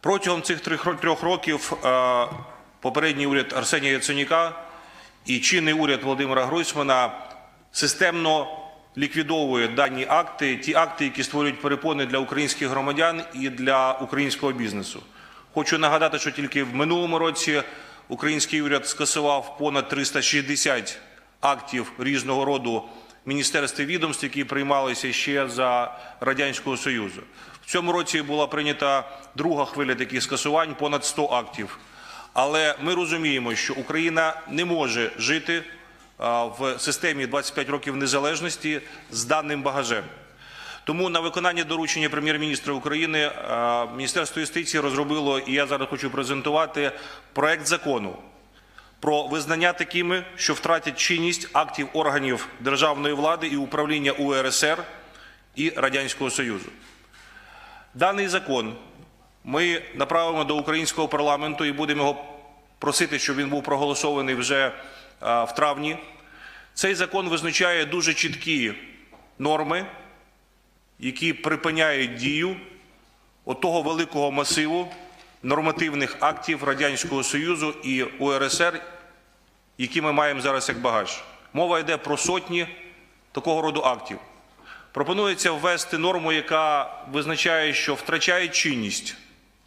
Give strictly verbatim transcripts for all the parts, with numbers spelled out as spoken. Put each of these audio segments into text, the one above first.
Протягом цих трьох років попередній уряд Арсенія Яценюка і чинний уряд Володимира Гройсмана системно ліквідовує дані акти, ті акти, які створюють перепони для українських громадян і для українського бізнесу. Хочу нагадати, що тільки в минулому році український уряд скасував понад триста шістдесят актів різного роду міністерств і відомств, які приймалися ще за Радянського Союзу. В цьому році була прийнята друга хвиля таких скасувань, понад сто актів. Але ми розуміємо, що Україна не може жити в системі двадцять п'ять років незалежності з даним багажем. Тому на виконання доручення Прем'єр-міністра України Міністерство юстиції розробило, і я зараз хочу презентувати, проект закону про визнання такими, що втратять чинність актів органів державної влади і управління У Ер Ес Ер і Радянського Союзу. Даний закон ми направимо до українського парламенту і будемо його просити, щоб він був проголосований вже в травні. Цей закон визначає дуже чіткі норми, які припиняють дію отого великого масиву нормативних актів Радянського Союзу і У Ер Ес Ер, які ми маємо зараз як багаж. Мова йде про сотні такого роду актів. Пропонується ввести норму, яка визначає, що втрачає чинність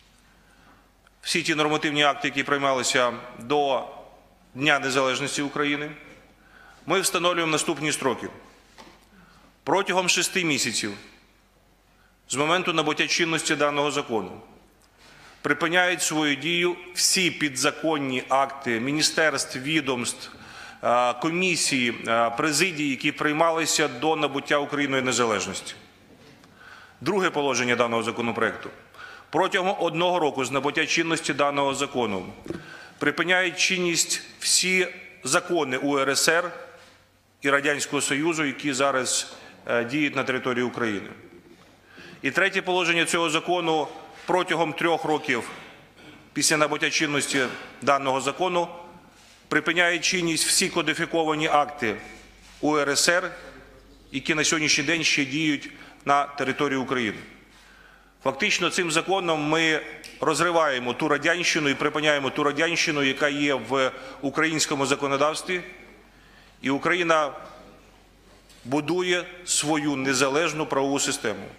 всі ті нормативні акти, які приймалися до Дня Незалежності України. Ми встановлюємо наступні строки. Протягом шести місяців з моменту набуття чинності даного закону припиняють свою дію всі підзаконні акти міністерств, відомств, комісії, президії, які приймалися до набуття Україною незалежності. Друге положення даного законопроекту. Протягом одного року з набуття чинності даного закону припиняють чинність всі закони У Ер Ес Ер і Радянського Союзу, які зараз діють на території України. І третє положення цього закону: протягом трьох років після набуття чинності даного закону припиняють чинність всі кодифіковані акти У Ер Ес Ер, які на сьогоднішній день ще діють на території України. Фактично цим законом ми розриваємо ту радянщину і припиняємо ту радянщину, яка є в українському законодавстві, і Україна будує свою незалежну правову систему.